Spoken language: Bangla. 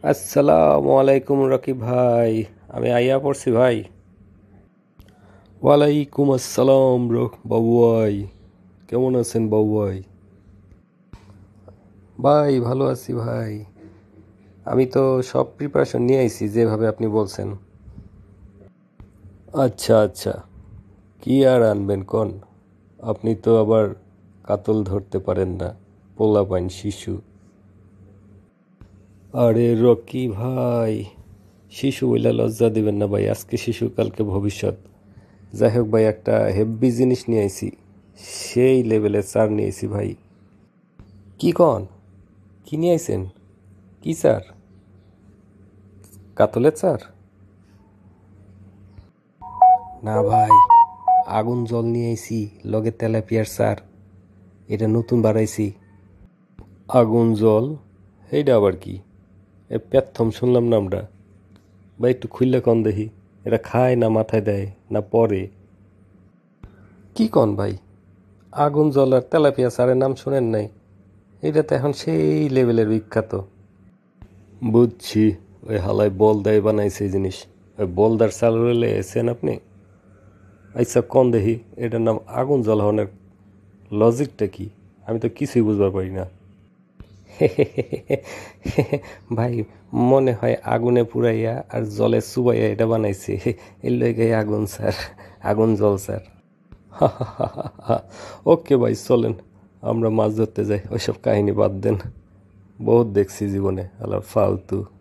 আসসালামু আলাইকুম রকিব ভাই, আমি আইয়া পড়ছি ভাই। ওয়ালাইকুম আসসালাম বাবু ভাই, কেমন আছেন বাবু ভাই? ভাই ভালো আছি ভাই। আমি তো সব প্রিপারেশন নিয়ে আইছি যেভাবে আপনি বলছেন। আচ্ছা আচ্ছা, কি আর আনবেন কোন? আপনি তো আবার কাতল ধরতে পারেন না, পোলাপাইন শিশু। আরে রকি ভাই, শিশু বইলা লজ্জা দিবেন না ভাই, আজকে শিশু কালকে ভবিষ্যৎ। যাই হোক ভাই, একটা হেভি জিনিস নিয়ে আইছি, সেই লেভেলের চার নিয়ে আইছি ভাই। কি কন? কি নিয়ে আইছেন? কি চার? কাতলের চার? না ভাই, আগুন জল নিয়ে আইছি, লগে তেলাপিয়ার চার। এটা নতুন বাড়াইছি। আগুন জল? এইটা আবার কি? এ প্রথম শুনলাম নামটা। ভাই একটু খুললে কন দেখি, এটা খায় না মাথায় দেয় না পরে? কি কন ভাই, আগুন জল আর তেলাপিয়া চারের নাম শুনেন নাই? এটা তো এখন সেই লেভেলের বিখ্যাত। বুঝছি, ওই হালায় বলদাই বানাইছে এই জিনিস। ওই বলদার চাল রইলে এসেন আপনি? আচ্ছা কন দেখি, এটার নাম আগুন জল হওয়ার লজিকটা কি? আমি তো কিছুই বুঝবার পারি না। ভাই, মনে হয় আগুনে পুড়াইয়া আর জলে চুবাইয়া এটা বানাইছে, এর লইগে আগুন স্যার, আগুন জল স্যার। ওকে ভাই, চলেন আমরা মাছ ধরতে যাই, ওইসব কাহিনী বাদ দেন। বহুত দেখছি জীবনে আলার ফালতু।